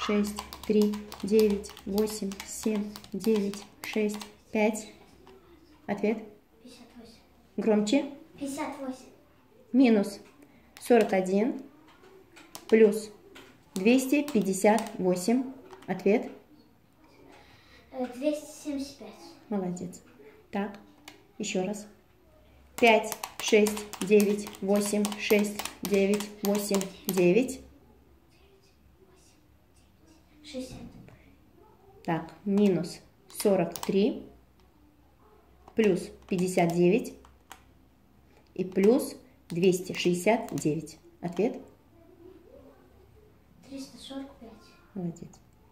6, 3, 9, 8, 7, 9, 6, 5. Ответ? 58. Громче. 58. Минус 41 плюс 258. Ответ? 275. Молодец. Так, еще раз. 5, 6, 9, 8, 6, 9, 8, 9. 60. Так, минус 43 плюс 59 и плюс 269. Ответ? 345. Молодец.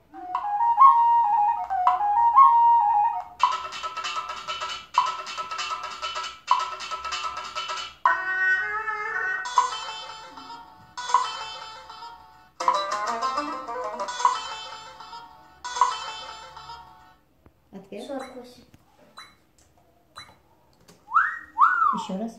Ответ? 48. Еще раз.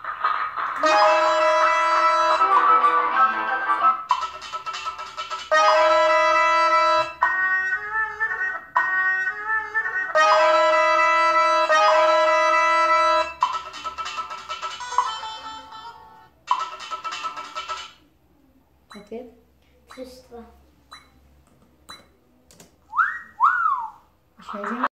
Ответ? 32. Еще один.